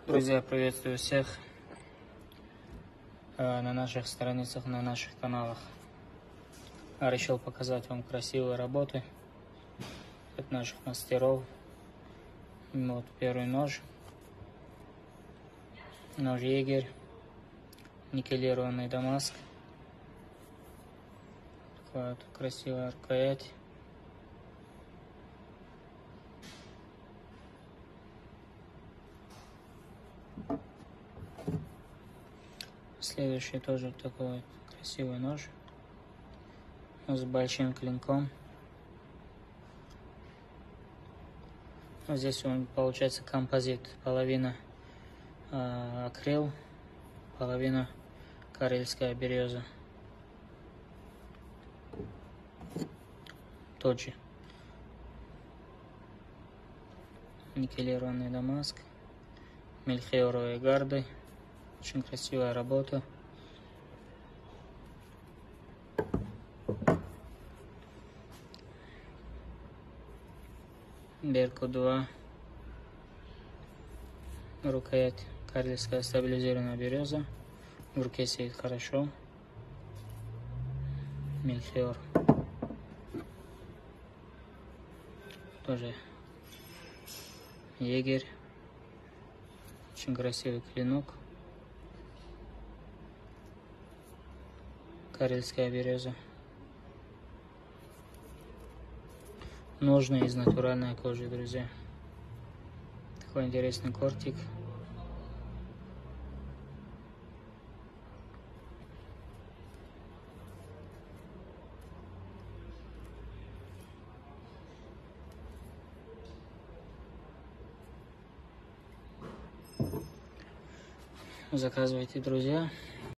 Друзья, приветствую всех на наших страницах, на наших каналах. Решил показать вам красивые работы от наших мастеров. Вот первый нож. Нож Егерь. Никелированный Дамаск. Такая вот красивая рукоять. Следующий тоже такой красивый нож с большим клинком. Здесь он получается композит. Половина акрил, половина карельская береза. Тот же никелированный Дамаск, мельхиоровые гарды. Очень красивая работа. Беркут 2. Рукоять карельская стабилизированная береза. В руке сидит хорошо. Мельхиор. Тоже Егерь. Очень красивый клинок. Карельская береза. Ножны из натуральной кожи, друзья. Такой интересный кортик. Заказывайте, друзья.